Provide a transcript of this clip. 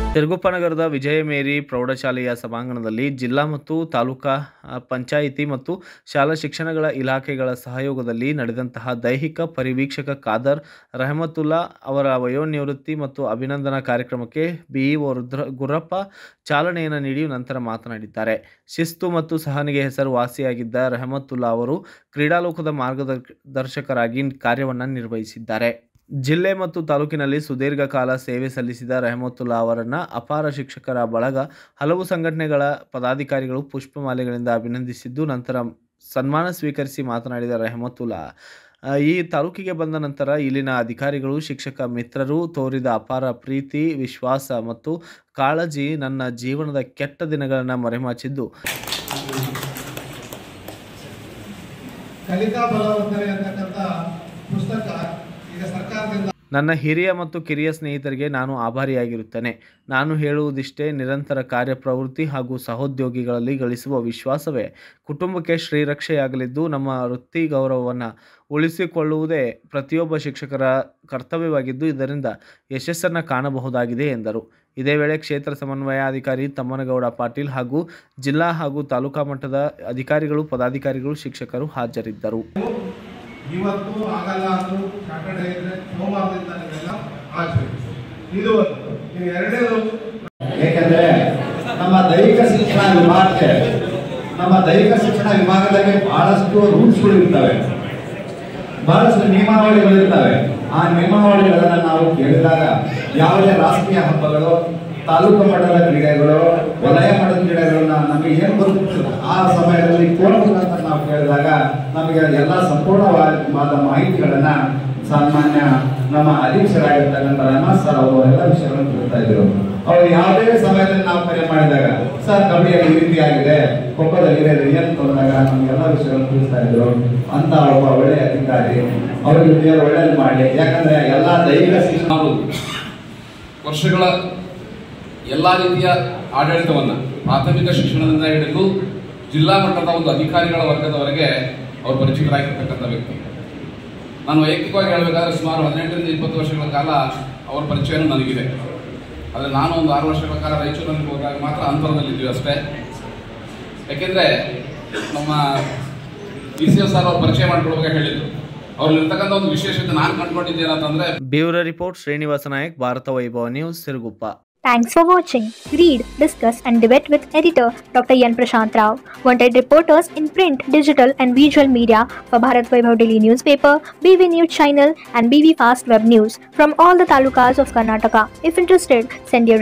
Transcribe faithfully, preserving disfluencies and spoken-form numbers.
ಸಿರುಗುಪ್ಪ ನಗರದ ವಿಜಯ ಮೇರಿ ಪ್ರೌಢಶಾಲೆಯ ಸಭಾಂಗಣದಲ್ಲಿ ಜಿಲ್ಲಾ ಮತ್ತು ತಾಲೂಕಾ ಪಂಚಾಯಿತಿ ಮತ್ತು ಶಾಲಾ ಶಿಕ್ಷಣಗಳ ಇಲಾಖೆಗಳ ಸಹಯೋಗದಲ್ಲಿ ನಡೆದಂತಹ ದೈಹಿಕ ಪರಿವೀಕ್ಷಕ ಖಾದರ್ ರಹಮತುಲ್ಲಾ ಅವರ ವಯೋನಿವೃತ್ತಿ ಮತ್ತು ಅಭಿನಂದನಾ ಕಾರ್ಯಕ್ರಮಕ್ಕೆ ಬಿಇಒ ರುದ್ರ ಗುರಪ್ಪ ಚಾಲನೆಯನ್ನು ನೀಡಿ ನಂತರ ಮಾತನಾಡಿದ್ದಾರೆ. ಶಿಸ್ತು ಮತ್ತು ಸಹನೆಗೆ ಹೆಸರುವಾಸಿಯಾಗಿದ್ದ ರಹಮತುಲ್ಲಾ ಅವರು ಕ್ರೀಡಾಲೋಕದ ಮಾರ್ಗದರ್ಶಕರಾಗಿ ಕಾರ್ಯವನ್ನು ನಿರ್ವಹಿಸಿದ್ದಾರೆ. ಜಿಲ್ಲೆ ಮತ್ತು ತಾಲೂಕಿನಲ್ಲಿ ಸುದೀರ್ಘ ಕಾಲ ಸೇವೆ ಸಲ್ಲಿಸಿದ ರಹಮತುಲ್ಲಾ ಅವರನ್ನು ಅಪಾರ ಶಿಕ್ಷಕರ ಬಳಗ, ಹಲವು ಸಂಘಟನೆಗಳ ಪದಾಧಿಕಾರಿಗಳು ಪುಷ್ಪಮಾಲೆಗಳಿಂದ ಅಭಿನಂದಿಸಿದ್ದು, ನಂತರ ಸನ್ಮಾನ ಸ್ವೀಕರಿಸಿ ಮಾತನಾಡಿದ ರಹಮತುಲ್ಲಾ, ಈ ತಾಲೂಕಿಗೆ ಬಂದ ನಂತರ ಇಲ್ಲಿನ ಅಧಿಕಾರಿಗಳು, ಶಿಕ್ಷಕ ಮಿತ್ರರು ತೋರಿದ ಅಪಾರ ಪ್ರೀತಿ, ವಿಶ್ವಾಸ ಮತ್ತು ಕಾಳಜಿ ನನ್ನ ಜೀವನದ ಕೆಟ್ಟ ದಿನಗಳನ್ನು ಮರೆಮಾಚಿದ್ದು ಕಲಿಕಾ ಬಲವರ್ಧನೆ ಅಂತಕ್ಕಂಥ ಪುಸ್ತಕ ನನ್ನ ಹಿರಿಯ ಮತ್ತು ಕಿರಿಯ ಸ್ನೇಹಿತರಿಗೆ ನಾನು ಆಭಾರಿಯಾಗಿರುತ್ತೇನೆ. ನಾನು ಹೇಳುವುದಿಷ್ಟೇ, ನಿರಂತರ ಕಾರ್ಯಪ್ರವೃತ್ತಿ ಹಾಗೂ ಸಹೋದ್ಯೋಗಿಗಳಲ್ಲಿ ಗಳಿಸುವ ವಿಶ್ವಾಸವೇ ಕುಟುಂಬಕ್ಕೆ ಶ್ರೀರಕ್ಷೆಯಾಗಲಿದ್ದು, ನಮ್ಮ ವೃತ್ತಿ ಗೌರವವನ್ನು ಉಳಿಸಿಕೊಳ್ಳುವುದೇ ಪ್ರತಿಯೊಬ್ಬ ಶಿಕ್ಷಕರ ಕರ್ತವ್ಯವಾಗಿದ್ದು, ಇದರಿಂದ ಯಶಸ್ಸನ್ನು ಕಾಣಬಹುದಾಗಿದೆ ಎಂದರು. ಇದೇ ವೇಳೆ ಕ್ಷೇತ್ರ ಸಮನ್ವಯಾಧಿಕಾರಿ ತಮ್ಮನಗೌಡ ಪಾಟೀಲ್ ಹಾಗೂ ಜಿಲ್ಲಾ ಹಾಗೂ ತಾಲೂಕಾ ಮಟ್ಟದ ಅಧಿಕಾರಿಗಳು, ಪದಾಧಿಕಾರಿಗಳು, ಶಿಕ್ಷಕರು ಹಾಜರಿದ್ದರು. ಇವತ್ತು ಆಗಲ್ಲ ಅಂದ್ರೂ ಸಾಟರ್ಡೆ ಇದ್ರೆ ಸೋಮವಾರದಿಂದ ನೀವೆಲ್ಲ ಆಚರಿಸಿ. ಇದು ನೀವು ಎರಡನೇದು, ಏಕೆಂದ್ರೆ ನಮ್ಮ ದೈಹಿಕ ಶಿಕ್ಷಣ ವಿಭಾಗಕ್ಕೆ ನಮ್ಮ ದೈಹಿಕ ಶಿಕ್ಷಣ ವಿಭಾಗದಲ್ಲಿ ಬಹಳಷ್ಟು ರೂಲ್ಸ್ಗಳು ಇರ್ತವೆ, ಬಹಳಷ್ಟು ನಿಯಮಾವಳಿಗಳು ಇರ್ತವೆ. ಆ ನಿಯಮಾವಳಿಗಳನ್ನ ನಾವು ಕೇಳಿದಾಗ ಯಾವುದೇ ರಾಷ್ಟ್ರೀಯ ಹಬ್ಬಗಳು, ತಾಲೂಕು ಮಟ್ಟದ ಕ್ರೀಡೆಗಳು, ವಲಯ ಮಟ್ಟದ ಕ್ರೀಡೆಗಳನ್ನ ನಮಗೆ ಏನು ಬರುತ್ತಿಲ್ಲ ಆ ಸಮಯದಲ್ಲಿ ಕೋರ್ಬೇಕಂತ ನಾವು ಕೇಳಿದಾಗ ನಮಗೆ ಎಲ್ಲ ಸಂಪೂರ್ಣವಾದ ಮಾಹಿತಿಗಳನ್ನ ಸಾಮಾನ್ಯ ನಮ್ಮ ಅಧೀಕ್ಷರಾಗಿರ್ತಕ್ಕಂಥ ರಮೇಶ್ ಸರ್ ಅವರು ಎಲ್ಲ ವಿಷಯಗಳನ್ನು ತಿಳಿಸ್ತಾ ಇದ್ರು. ಅವರು ಯಾವುದೇ ಸಮಯದಲ್ಲಿ ನಾವು ಕರೆ ಮಾಡಿದಾಗ, ಸರ್ ಕಬಡ್ಡಿಯಲ್ಲಿ ಈ ರೀತಿ ಆಗಿದೆ, ಖೋಖೋದಲ್ಲಿ ಏನು ತೊಂದಾಗ ನಮ್ಗೆಲ್ಲ ವಿಷಯಗಳನ್ನು ತಿಳಿಸ್ತಾ ಇದ್ರು. ಅಂತ ಒಬ್ಬ ಒಳ್ಳೆಯ ಅಧಿಕಾರಿ, ಅವರಿಗೆ ಒಳ್ಳೇದು ಮಾಡಿ. ಯಾಕಂದ್ರೆ ಎಲ್ಲಾ ದೈಹಿಕ ಶಿಕ್ಷಣ ವರ್ಷಗಳ ಎಲ್ಲ ರೀತಿಯ ಆಡಳಿತವನ್ನು ಪ್ರಾಥಮಿಕ ಶಿಕ್ಷಣದಿಂದ ಹಿಡಿದು ಜಿಲ್ಲಾ ಮಟ್ಟದ ಒಂದು ಅಧಿಕಾರಿಗಳ ವರ್ಗದವರೆಗೆ ಅವರು ಪರಿಚಿತರಾಗಿರ್ತಕ್ಕಂಥ ವ್ಯಕ್ತಿ. ನಾನು ವೈಯಕ್ತಿಕವಾಗಿ ಹೇಳಬೇಕಾದ್ರೆ ಸುಮಾರು ಹದಿನೆಂಟರಿಂದ ಇಪ್ಪತ್ತು ವರ್ಷಗಳ ಕಾಲ ಅವರ ಪರಿಚಯನೂ ನನಗಿದೆ. ಆದರೆ ನಾನು ಒಂದು ಆರು ವರ್ಷಗಳ ಕಾಲ ರಾಯಚೂರಿನಲ್ಲಿ ಹೋದಾಗ ಮಾತ್ರ ಅಂತರದಲ್ಲಿದ್ದೀವಿ ಅಷ್ಟೇ. ಯಾಕೆಂದರೆ ನಮ್ಮ ಡಿ ಸಿ ಎಸ್ ಆರ್ ಅವ್ರು ಪರಿಚಯ ಮಾಡಿಕೊಡ್ಬೇಕಾಗಿ ಹೇಳಿದರು. ಅವ್ರಲ್ಲಿರ್ತಕ್ಕಂಥ ಒಂದು ವಿಶೇಷತೆ ನಾನು ಕಂಡುಕೊಂಡಿದ್ದೇನಂತಂದ್ರೆ. Bureau report Srinivasa Nayak, Bharata Vaibhava news, Siruguppa. Thanks for watching. Read, discuss and debate with editor Doctor Yan Prashant Rao. Wanted reporters in print, digital and visual media for Bharat Vaibhav Daily Newspaper, B V News Channel and B V Fast Web News from all the talukas of Karnataka. If interested, send your